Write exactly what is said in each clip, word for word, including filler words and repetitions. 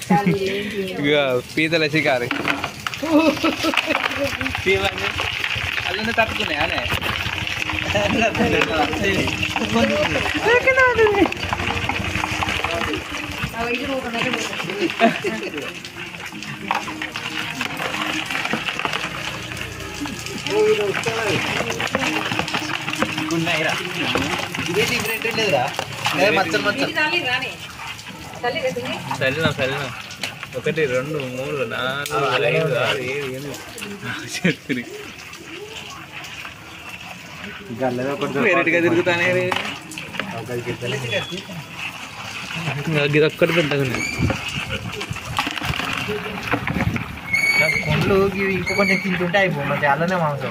ఇక పీతల షికారి అల్లనే తట్టుకున్నాయి అనే ఇదే డిఫరెంట్ లేదురా మచ్చలు మచ్చలు చల్లినా చల్లినా ఒకటి రెండు మూడు నాలుగు ఐదు ఆరు ఏడు ఎనిమిది వెరైటీగా తిరుగుతానే ఇది ఒక్కటి పెద్దగా కొండ్లు ఇంకో కొంచెం తింటుంటే అయిపో మంచి అల్లనే మాంసం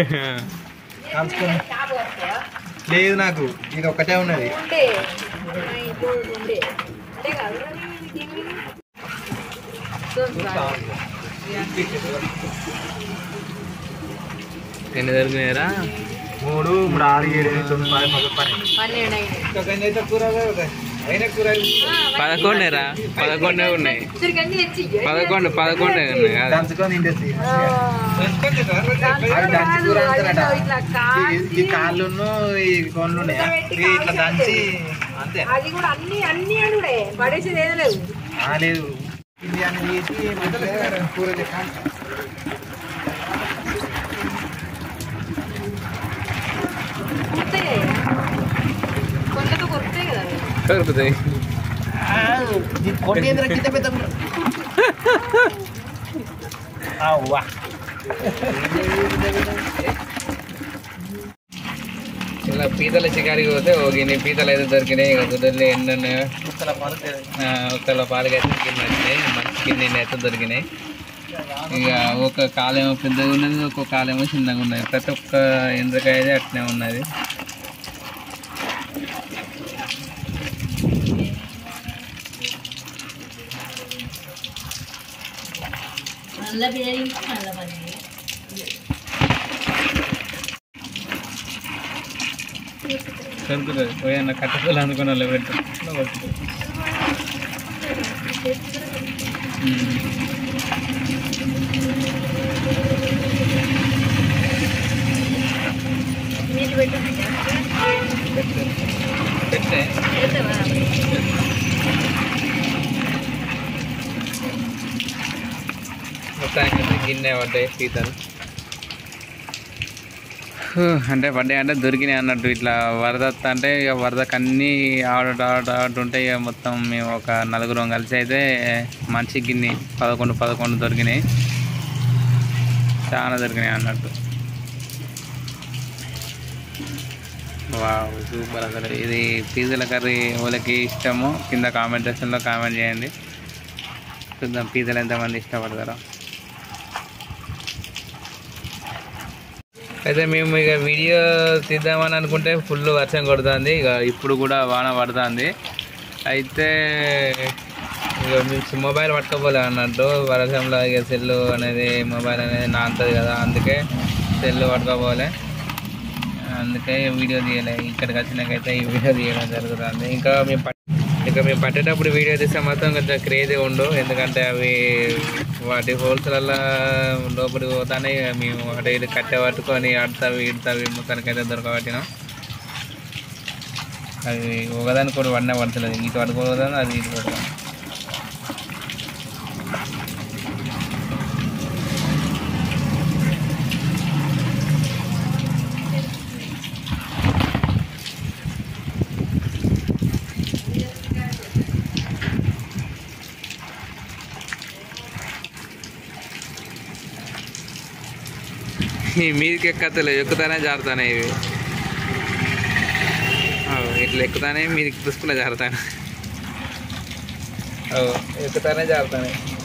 లేదు నాకు ఇది ఒక్కటే ఉన్నది ఎన్ని దొరికినాయరా మూడు మూడు ఆరు ఏడు ఎనిమిది తొమ్మిది పది పదకొండేరా పదకొండే ఉన్నాయి పదకొండు పదకొండే ఉన్నాయి ఈ కాళ్ళు ఈ కొండ్లు ఉన్నాయా ఇట్లా దంచి అంతే లేదు కూర దొరుకుతాయి ఇలా పీతల షికారికి పోతే ఒక గిన్నె పీతలు అయితే దొరికినాయి ఇక గుడ్డలు ఎన్ని ఉన్నాయో ఒక్కల పాలకి అయితే వచ్చినాయి మంచి గిన్నె అయితే దొరికినాయి ఇక ఒక కాలేమో పెద్దగా ఉన్నది ఒక్కొక్క కాలేమో చిన్నగా ఉన్నది ప్రతి ఒక్క ఎండ్రకాయ అయితే అట్నే ఉన్నది దొరుకుతుంది పోయన్న కట్టెలు అందుకుని వాళ్ళు పెడతారు పెట్టే మొత్తానికి గిన్నె పడ్డాయి పీతలు అంటే పడ్డాయి అంటే దొరికినాయి అన్నట్టు ఇట్లా వరద అంటే ఇక వరదకు అన్నీ ఆడ ఆడ ఆడుంటాయి ఇక మొత్తం మేము ఒక నలుగురం కలిసి అయితే మంచి గిన్నె పదకొండు పదకొండు దొరికినాయి చాలా దొరికినాయి అన్నట్టు వావ్ సూపర్ అసలు ఇది పీతల కర్రీ వాళ్ళకి ఇష్టమో కింద కామెంట్ సెక్షన్లో కామెంట్ చేయండి చూద్దాం పీతలు ఎంతమంది ఇష్టపడతారో అయితే మేము ఇక వీడియో తీద్దామని అనుకుంటే ఫుల్ వర్షం కొడుతుంది ఇక ఇప్పుడు కూడా వాన పడుతుంది అయితే ఇక మేము మొబైల్ పట్టుకోపోలే అన్నట్టు వర్షంలో ఇక సెల్లు అనేది మొబైల్ అనేది నాంతది కదా అందుకే సెల్లు పట్టుకోపోలే అందుకే వీడియో తీయలే ఇక్కడికి వచ్చినాకైతే ఈ వీడియో తీయడం జరుగుతుంది ఇంకా మేము ఇక మేము పట్టేటప్పుడు వీడియో తీస్తే మాత్రం కొంచెం క్రేజీ ఉండు ఎందుకంటే అవి వాటి హోల్స్లలో లోపలికి పోతానే మేము అటు ఇది కట్టె పట్టుకొని ఆడతావి ఈడతావి మొత్తానికైతే దొరకబట్టినాం అవి ఒకదానికి కూడా వన్నే పడుతుంది ఇటు పట్టుకోదాను అది ఇటు పడుతుంది మీదికి ఎక్కతలే ఎక్కుతానే జారుతానే ఇవి ఇట్లా ఎక్కుతానే మీదికి పుసుకునే జారుతానే ఎక్కుతానే జారుతానే